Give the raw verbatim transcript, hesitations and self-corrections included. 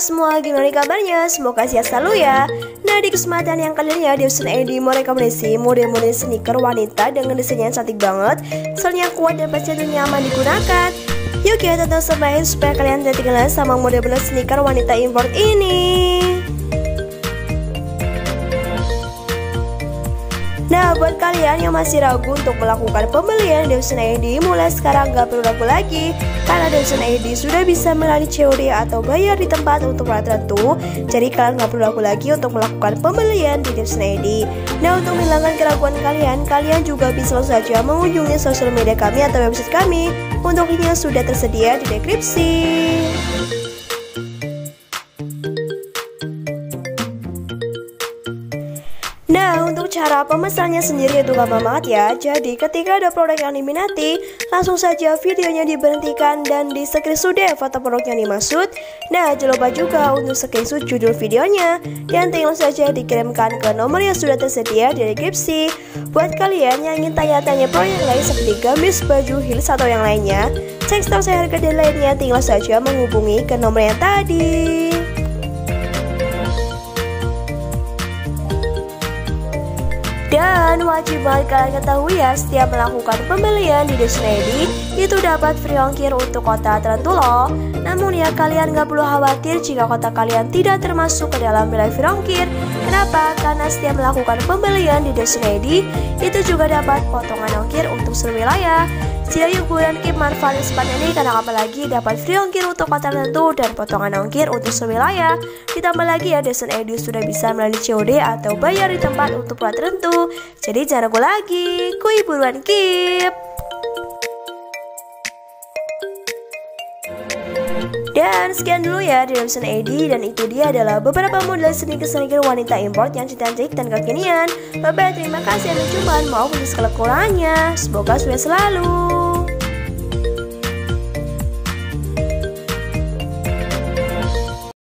semua, gimana nih kabarnya? Semoga sehat selalu ya. Nah, di kesempatan yang kali ini ya, Dewson I D mau rekomendasi model-model sneaker wanita dengan desain yang cantik banget, soalnya kuat dan pastinya nyaman digunakan. Yuk kita tonton sampai supaya kalian tidak ketinggalan sama model-model sneaker wanita import ini. Nah, buat kalian yang masih ragu untuk melakukan pembelian Dewson I D, mulai sekarang gak perlu ragu lagi, karena Dewson I D sudah bisa melalui C O D atau bayar di tempat untuk waktu tertentu. Jadi kalian gak perlu ragu lagi untuk melakukan pembelian di Dewson I D. Nah, untuk menghilangkan keraguan kalian, kalian juga bisa langsung saja mengunjungi sosial media kami atau website kami. Untuk linknya sudah tersedia di deskripsi. Nah, untuk cara pemesannya sendiri itu gampang banget ya. Jadi ketika ada produk yang diminati, langsung saja videonya diberhentikan dan di screenshot deh foto produk yang dimaksud. Nah, jangan lupa juga untuk screenshot judul videonya dan tinggal saja dikirimkan ke nomor yang sudah tersedia di deskripsi. Buat kalian yang ingin tanya-tanya produk yang lain seperti gamis, baju, heels atau yang lainnya, cek stok saya harga dan lainnya, tinggal saja menghubungi ke nomor yang tadi. Dan wajib banget kalian ketahui ya, setiap melakukan pembelian di Dewson I D itu dapat free ongkir untuk kota tertentu loh. Namun ya, kalian gak perlu khawatir jika kota kalian tidak termasuk ke dalam wilayah free ongkir. Kenapa? Karena setiap melakukan pembelian di Dewson I D itu juga dapat potongan ongkir untuk seluruh wilayah. Jadi yuk kalian keep manfaatin kesempatan ini, karena apalagi dapat free ongkir untuk kota tertentu dan potongan ongkir untuk seluruh wilayah. Ditambah lagi ya, Dewson I D sudah bisa melalui C O D atau bayar di tempat untuk kota tertentu. Jadi jangan ragu lagi, kuy buruan keep. Dan sekian dulu ya di Dewson I D, dan itu dia adalah beberapa model sneaker-sneaker wanita import yang cantik dan kekinian. Bye bye, terima kasih dan cuman mau punya segala kekurangannya. Semoga sukses selalu.